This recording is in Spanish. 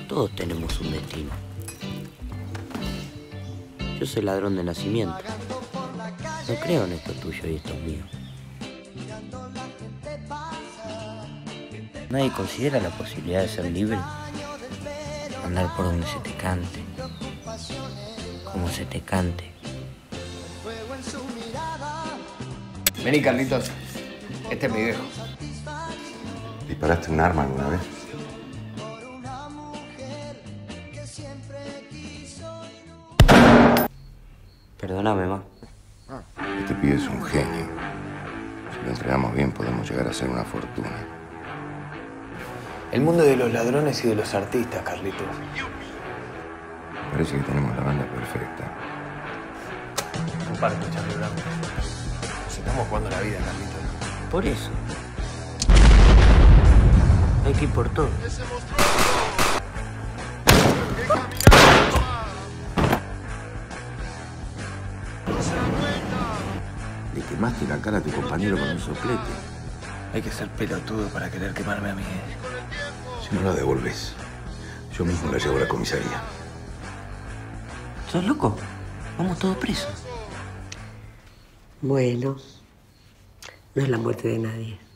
Todos tenemos un destino. Yo soy ladrón de nacimiento. No creo en esto tuyo y esto mío. Nadie considera la posibilidad de ser libre. Andar por donde se te cante. Como se te cante. Vení, Carlitos. Este es mi viejo. ¿Disparaste un arma alguna vez? Perdóname, ma. Este pibe es un genio. Si lo entrenamos bien, podemos llegar a ser una fortuna. El mundo de los ladrones y de los artistas, Carlitos. Parece que tenemos la banda perfecta. Comparto, Charlie Brown. Nos estamos jugando la vida, Carlitos. Por eso. Hay que ir por todo. Le quemaste la cara a tu compañero con un soplete. Hay que ser pelotudo para querer quemarme a mí. Si no la devolves, yo mismo la llevo a la comisaría. ¿Sos loco? Vamos todos presos. Bueno, no es la muerte de nadie.